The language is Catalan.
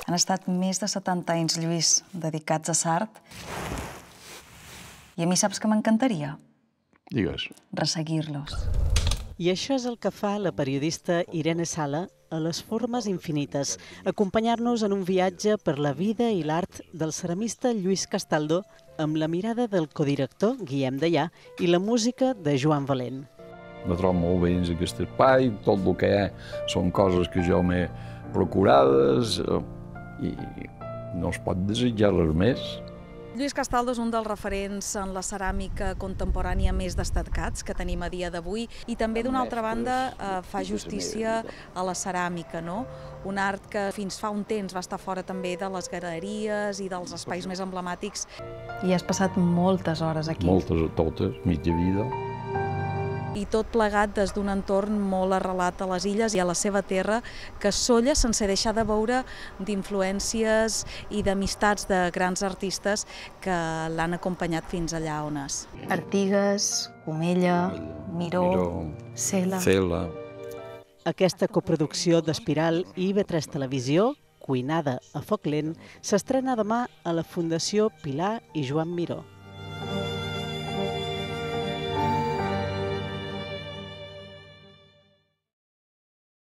Han estat més de 70 anys, Lluís, dedicats a Sart. I a mi saps que m'encantaria? Digues. Resseguir-los. I això és el que fa la periodista Irene Sala a Les Formes Infinites, acompanyar-nos en un viatge per la vida i l'art del ceramista Lluís Castaldo amb la mirada del codirector Guillem Deià i la música de Joan Valent. Me trobo molt bé dins aquest espai, tot el que hi ha són coses que jo m'he procurades i no es pot desitjar res més. Lluís Castaldo és un dels referents en la ceràmica contemporània més destacats que tenim a dia d'avui i també, d'una altra banda, fa justícia a la ceràmica, no? Un art que fins fa un temps va estar fora també de les galeries i dels espais més emblemàtics. I has passat moltes hores aquí. Moltes, totes, mitja vida. I tot plegat des d'un entorn molt arrelat a les illes i a la seva terra, que solla sense deixar de veure d'influències i d'amistats de grans artistes que l'han acompanyat fins allà on és. Artigues, Comella, Miró, Cela. Aquesta coproducció d'Espiral i IB3 Televisió, Cuinada a foc lent, s'estrena demà a la Fundació Pilar i Joan Miró.